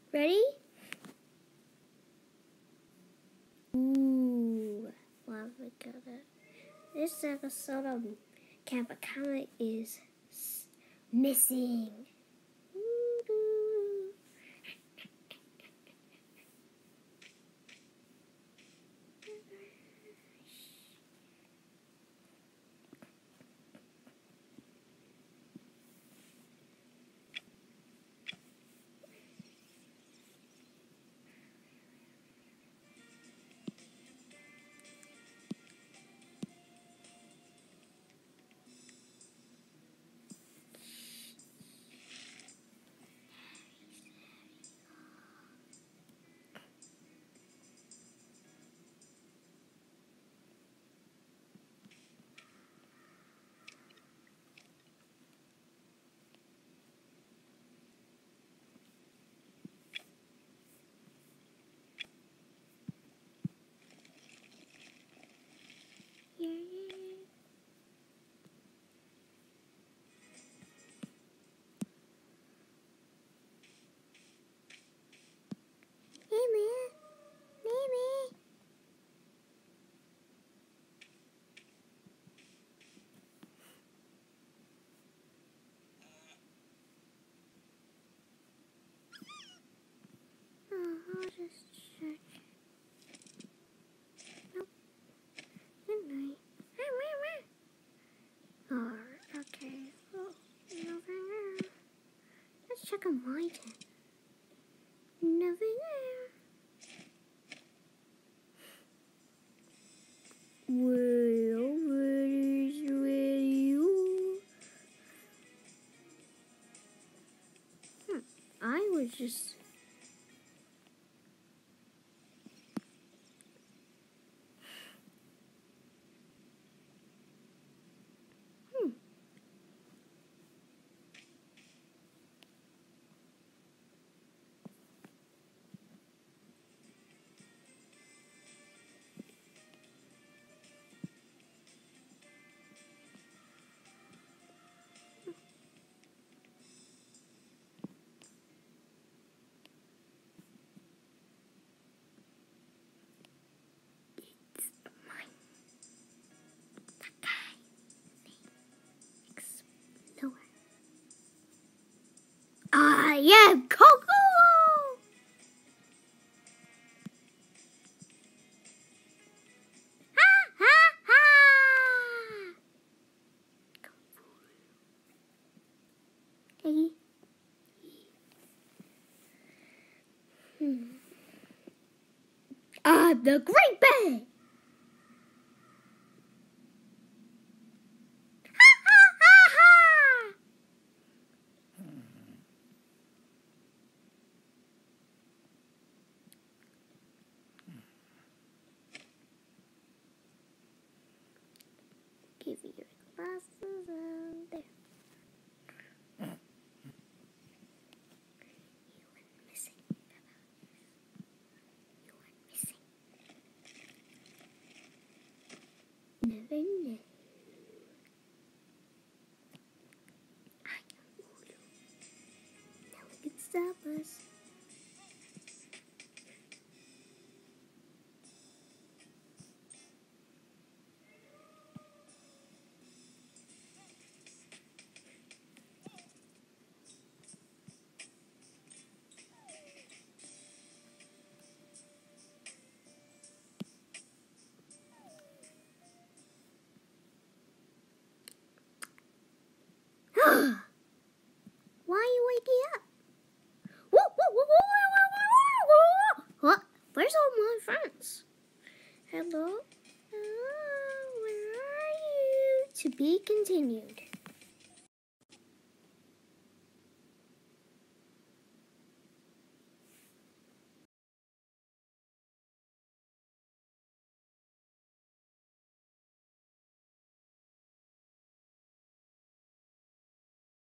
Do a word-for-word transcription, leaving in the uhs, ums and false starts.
Ready? Ooh, well, we got it. This episode of Camp Akama is missing. I'll just check. Nope. Good night. Oh, okay. Oh, nothing there. Let's check on my tent. Nothing there. Well, where is where you? Hmm. I was just. I am Coco! Ha ha ha! Hey. Hmm. I'm the Great Bear! Give you your glasses and there. You went missing. You went missing. Never knew. I am Ulu. No one can stop us. Why are you waking up? What? Where's all my friends? Hello? Hello? Where are you? To be continued.